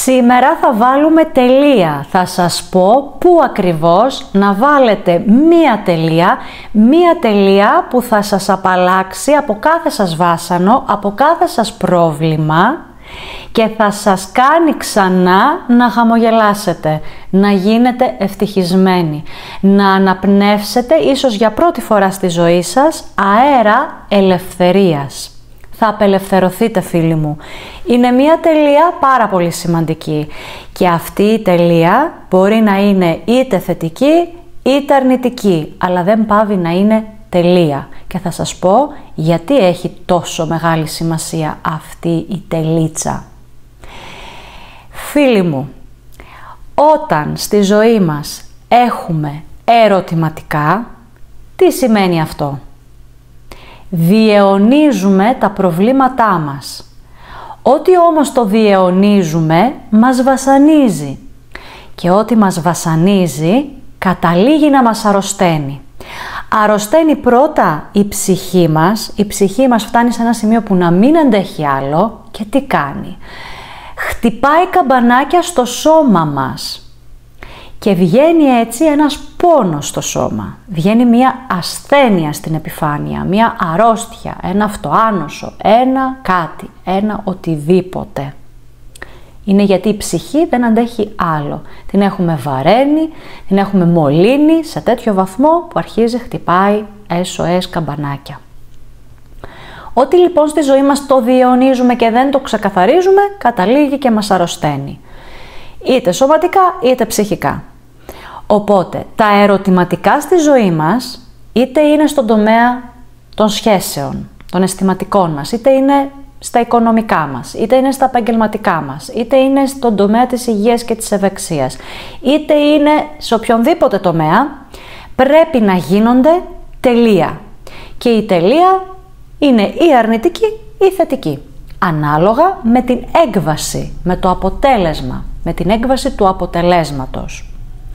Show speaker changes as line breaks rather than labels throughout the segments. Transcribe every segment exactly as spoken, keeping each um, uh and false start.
Σήμερα θα βάλουμε τελεία. Θα σας πω πού ακριβώς να βάλετε μία τελεία, μία τελεία που θα σας απαλλάξει από κάθε σας βάσανο, από κάθε σας πρόβλημα και θα σας κάνει ξανά να χαμογελάσετε, να γίνετε ευτυχισμένοι, να αναπνεύσετε ίσως για πρώτη φορά στη ζωή σας αέρα ελευθερίας. Θα απελευθερωθείτε, φίλοι μου. Είναι μία τελεία πάρα πολύ σημαντική και αυτή η τελεία μπορεί να είναι είτε θετική είτε αρνητική, αλλά δεν πάβει να είναι τελεία. Και θα σας πω γιατί έχει τόσο μεγάλη σημασία αυτή η τελίτσα. Φίλοι μου, όταν στη ζωή μας έχουμε ερωτηματικά, τι σημαίνει αυτό? Διαιωνίζουμε τα προβλήματά μας. Ό,τι όμως το διαιωνίζουμε μας βασανίζει και ό,τι μας βασανίζει καταλήγει να μας αρρωσταίνει. Αρρωσταίνει πρώτα η ψυχή μας, η ψυχή μας φτάνει σε ένα σημείο που να μην αντέχει άλλο και τι κάνει? Χτυπάει καμπανάκια στο σώμα μας και βγαίνει έτσι ένας πόνος στο σώμα. Βγαίνει μία ασθένεια στην επιφάνεια, μία αρρώστια, ένα αυτοάνωσο, ένα κάτι, ένα οτιδήποτε. Είναι γιατί η ψυχή δεν αντέχει άλλο. Την έχουμε βαραίνει, την έχουμε μολύνει σε τέτοιο βαθμό που αρχίζει χτυπάει ες ο ες καμπανάκια. Ό,τι λοιπόν στη ζωή μας το διαιωνίζουμε και δεν το ξεκαθαρίζουμε, καταλήγει και μας αρρωσταίνει. Είτε σωματικά είτε ψυχικά. Οπότε τα ερωτηματικά στη ζωή μας είτε είναι στον τομέα των σχέσεων, των αισθηματικών μας, είτε είναι στα οικονομικά μας, είτε είναι στα επαγγελματικά μας, είτε είναι στον τομέα της υγείας και της ευεξίας, είτε είναι σε οποιονδήποτε τομέα, πρέπει να γίνονται τελεία. Και η τελεία είναι ή αρνητική ή θετική, ανάλογα με την έκβαση, με το αποτέλεσμα, με την έκβαση του αποτελέσματος.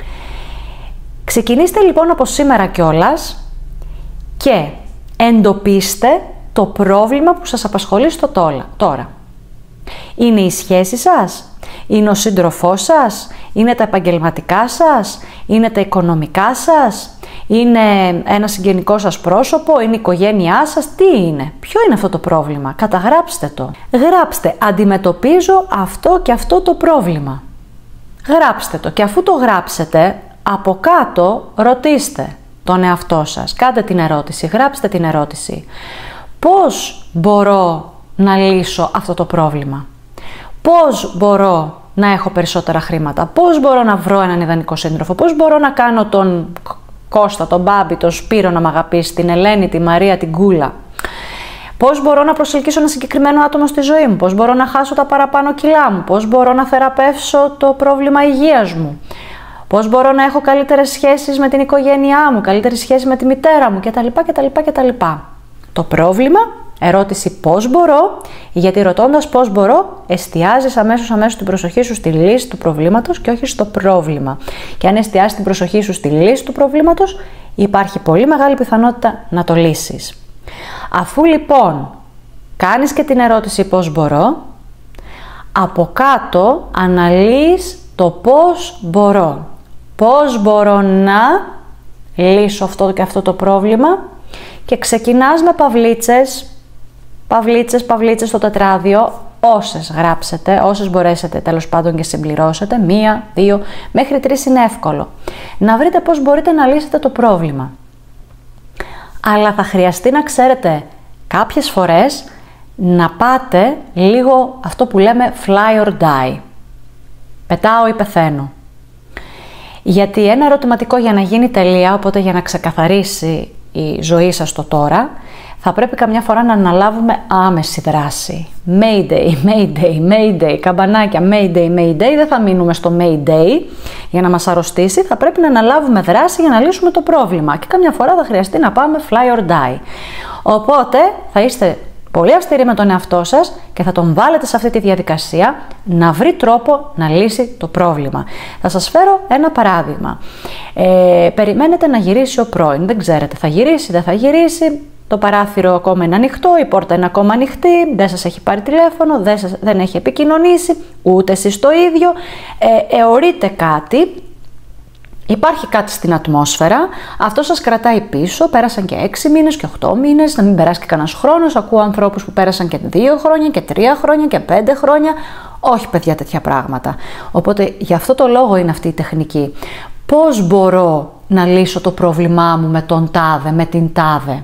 Ξεκινήστε λοιπόν από σήμερα κιόλας και εντοπίστε το πρόβλημα που σας απασχολεί στο τώρα. Είναι η σχέση σας, είναι ο σύντροφός σας, είναι τα επαγγελματικά σας, είναι τα οικονομικά σας, είναι ένα συγγενικό σας πρόσωπο, είναι η οικογένειά σας, τι είναι, ποιο είναι αυτό το πρόβλημα? Καταγράψτε το. Γράψτε, αντιμετωπίζω αυτό και αυτό το πρόβλημα. Γράψτε το και αφού το γράψετε, από κάτω ρωτήστε τον εαυτό σας. Κάντε την ερώτηση, γράψτε την ερώτηση. Πώς μπορώ να λύσω αυτό το πρόβλημα? Πώς μπορώ να έχω περισσότερα χρήματα? Πώς μπορώ να βρω έναν ιδανικό σύντροφο? Πώς μπορώ να κάνω τον Κώστα, τον Μπάμπη, τον Σπύρο να μ' αγαπήσει, την Ελένη, τη Μαρία, την Κούλα? Πώς μπορώ να προσελκύσω ένα συγκεκριμένο άτομο στη ζωή μου? Πώς μπορώ να χάσω τα παραπάνω κιλά μου? Πώς μπορώ να θεραπεύσω το πρόβλημα υγείας μου? Πώς μπορώ να έχω καλύτερες σχέσεις με την οικογένειά μου, καλύτερη σχέση με τη μητέρα μου κτλ. κτλ, κτλ. Το πρόβλημα, ερώτηση πώς μπορώ, γιατί ρωτώντας πώς μπορώ, εστιάζεις αμέσως αμέσως την προσοχή σου στη λύση του προβλήματος και όχι στο πρόβλημα. Και αν εστιάσεις την προσοχή σου στη λύση του προβλήματος, υπάρχει πολύ μεγάλη πιθανότητα να το λύσεις. Αφού λοιπόν κάνεις και την ερώτηση πώς μπορώ, από κάτω αναλύεις το πώς μπορώ. Πώς μπορώ να λύσω αυτό και αυτό το πρόβλημα και ξεκινάς με παυλίτσες, παυλίτσες, παυλίτσες στο τετράδιο, όσες γράψετε, όσες μπορέσετε τέλος πάντων και συμπληρώσετε, μία, δύο, μέχρι τρεις είναι εύκολο. Να βρείτε πώς μπορείτε να λύσετε το πρόβλημα. Αλλά θα χρειαστεί να ξέρετε κάποιες φορές να πάτε λίγο αυτό που λέμε fly or die. Πετάω ή πεθαίνω. Γιατί ένα ερωτηματικό για να γίνει τελεία, οπότε για να ξεκαθαρίσει η ζωή σας το τώρα, θα πρέπει καμιά φορά να αναλάβουμε άμεση δράση. Mayday, Mayday, Mayday, καμπανάκια, Mayday, Mayday, δεν θα μείνουμε στο Mayday για να μας αρρωστήσει, θα πρέπει να αναλάβουμε δράση για να λύσουμε το πρόβλημα και καμιά φορά θα χρειαστεί να πάμε fly or die. Οπότε θα είστε πολύ αυστηροί με τον εαυτό σας και θα τον βάλετε σε αυτή τη διαδικασία να βρει τρόπο να λύσει το πρόβλημα. Θα σας φέρω ένα παράδειγμα. Ε, περιμένετε να γυρίσει ο πρώην, δεν ξέρετε, θα γυρίσει, δεν θα γυρίσει, το παράθυρο ακόμα είναι ανοιχτό, η πόρτα είναι ακόμα ανοιχτή, δεν σας έχει πάρει τηλέφωνο, δεν, σας, δεν έχει επικοινωνήσει, ούτε εσείς το ίδιο, ε, αιωρείτε κάτι, υπάρχει κάτι στην ατμόσφαιρα, αυτό σας κρατάει πίσω, πέρασαν και έξι μήνες και οκτώ μήνες, να μην περάσει και κανένας χρόνος, ακούω ανθρώπους που πέρασαν και δύο χρόνια και τρία χρόνια και πέντε χρόνια, όχι παιδιά τέτοια πράγματα. Οπότε γι' αυτό το λόγο είναι αυτή η τεχνική. Πώς μπορώ να λύσω το πρόβλημά μου με τον τάδε, με την τάδε.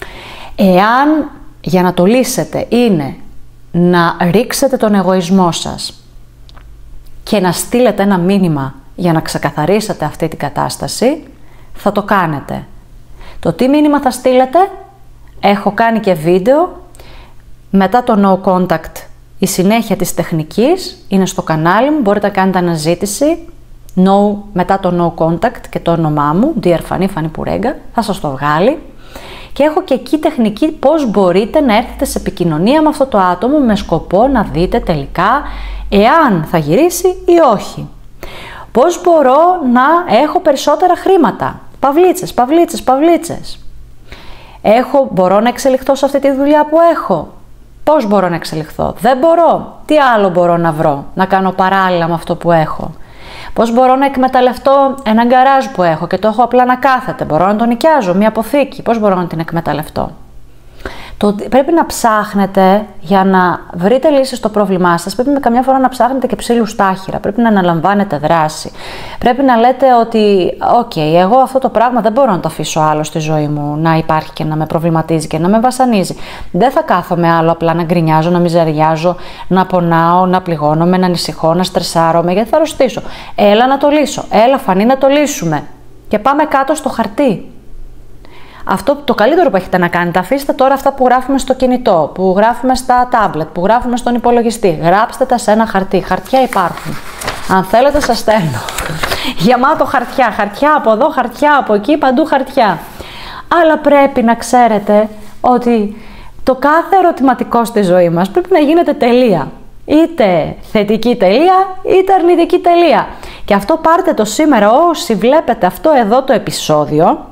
Εάν για να το λύσετε είναι να ρίξετε τον εγωισμό σας και να στείλετε ένα μήνυμα για να ξεκαθαρίσετε αυτή την κατάσταση, θα το κάνετε. Το τι μήνυμα θα στείλετε, έχω κάνει και βίντεο, μετά το no contact, η συνέχεια της τεχνικής είναι στο κανάλι μου, μπορείτε να κάνετε αναζήτηση, no, μετά το no contact και το όνομά μου, Dear Fanny, Fanny Pourega, θα σας το βγάλει. Και έχω και εκεί τεχνική πώς μπορείτε να έρθετε σε επικοινωνία με αυτό το άτομο με σκοπό να δείτε τελικά εάν θα γυρίσει ή όχι. Πώς μπορώ να έχω περισσότερα χρήματα, παυλίτσες, παυλίτσες, παυλίτσες. Έχω, μπορώ να εξελιχθώ σε αυτή τη δουλειά που έχω. Πώς μπορώ να εξελιχθώ, δεν μπορώ. Τι άλλο μπορώ να βρω, να κάνω παράλληλα με αυτό που έχω. Πώς μπορώ να εκμεταλλευτώ ένα γκαράζ που έχω και το έχω απλά να κάθεται. Μπορώ να το νοικιάζω, μια αποθήκη. Πώς μπορώ να την εκμεταλλευτώ. Το, πρέπει να ψάχνετε για να βρείτε λύσεις στο πρόβλημά σας. Πρέπει με καμιά φορά να ψάχνετε και ψήλους στάχυρα. Πρέπει να αναλαμβάνετε δράση. Πρέπει να λέτε ότι, οκ, okay, εγώ αυτό το πράγμα δεν μπορώ να το αφήσω άλλο στη ζωή μου να υπάρχει και να με προβληματίζει και να με βασανίζει. Δεν θα κάθομαι άλλο απλά να γκρινιάζω, να μιζεριάζω, να πονάω, να πληγώνομαι, να ανησυχώ, να στρεσάρομαι, γιατί θα αρρωστήσω. Έλα να το λύσω. Έλα, Φανή, να το λύσουμε. Και πάμε κάτω στο χαρτί. Αυτό το καλύτερο που έχετε να κάνετε, αφήστε τώρα αυτά που γράφουμε στο κινητό, που γράφουμε στα τάμπλετ, που γράφουμε στον υπολογιστή. Γράψτε τα σε ένα χαρτί. Χαρτιά υπάρχουν. Αν θέλετε σας στέλνω. Γεμάτο χαρτιά. Χαρτιά από εδώ, χαρτιά από εκεί, παντού χαρτιά. Αλλά πρέπει να ξέρετε ότι το κάθε ερωτηματικό στη ζωή μας πρέπει να γίνεται τελεία. Είτε θετική τελεία, είτε αρνητική τελεία. Και αυτό πάρτε το σήμερα όσοι βλέπετε αυτό εδώ το επεισόδιο,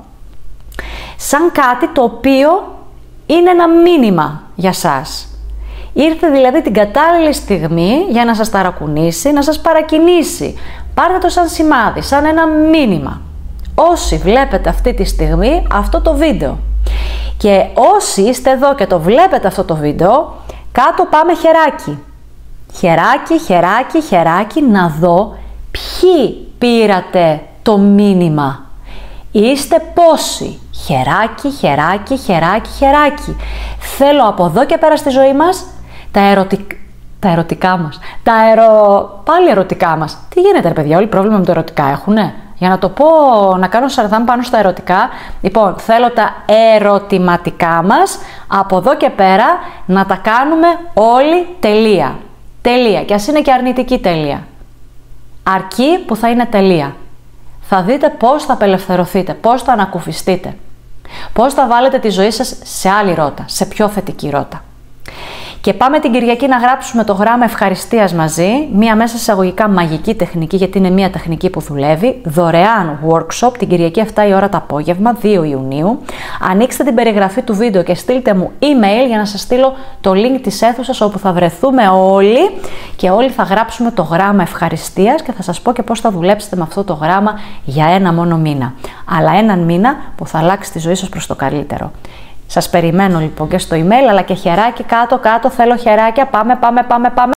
σαν κάτι το οποίο είναι ένα μήνυμα για σας. Ήρθε δηλαδή την κατάλληλη στιγμή για να σας ταρακουνήσει, να σας παρακινήσει. Πάρτε το σαν σημάδι, σαν ένα μήνυμα. Όσοι βλέπετε αυτή τη στιγμή αυτό το βίντεο και όσοι είστε εδώ και το βλέπετε αυτό το βίντεο, κάτω πάμε χεράκι. Χεράκι, χεράκι, χεράκι, να δω ποιοι πήρατε το μήνυμα. Είστε πόσοι. Χεράκι, χεράκι, χεράκι, χεράκι. Θέλω από εδώ και πέρα στη ζωή μας τα, ερωτικ... τα ερωτικά μας. Τα ερο... Πάλι ερωτικά μας. Τι γίνεται ρε παιδιά, όλοι πρόβλημα με το ερωτικά έχουνε. Για να το πω, να κάνω σαρδάμ πάνω στα ερωτικά. Λοιπόν, θέλω τα ερωτηματικά μας από εδώ και πέρα να τα κάνουμε όλοι τελεία. Τελεία. Και ας είναι και αρνητική τελεία. Αρκεί που θα είναι τελεία. Θα δείτε πώς θα απελευθερωθείτε, πώς θα ανακουφιστείτε. Πώς θα βάλετε τη ζωή σας σε άλλη ρότα, σε πιο θετική ρότα. Και πάμε την Κυριακή να γράψουμε το γράμμα ευχαριστίας μαζί, μία μέσα εισαγωγικά μαγική τεχνική, γιατί είναι μία τεχνική που δουλεύει, δωρεάν workshop την Κυριακή εφτά η ώρα το απόγευμα, δύο Ιουνίου. Ανοίξτε την περιγραφή του βίντεο και στείλτε μου email για να σας στείλω το link της αίθουσας όπου θα βρεθούμε όλοι και όλοι θα γράψουμε το γράμμα ευχαριστίας και θα σας πω και πώς θα δουλέψετε με αυτό το γράμμα για ένα μόνο μήνα. Αλλά έναν μήνα που θα αλλάξει τη ζωή σας προς το καλύτερο. Σας περιμένω λοιπόν και στο email, αλλά και χεράκι κάτω κάτω, θέλω χεράκια, πάμε πάμε πάμε πάμε.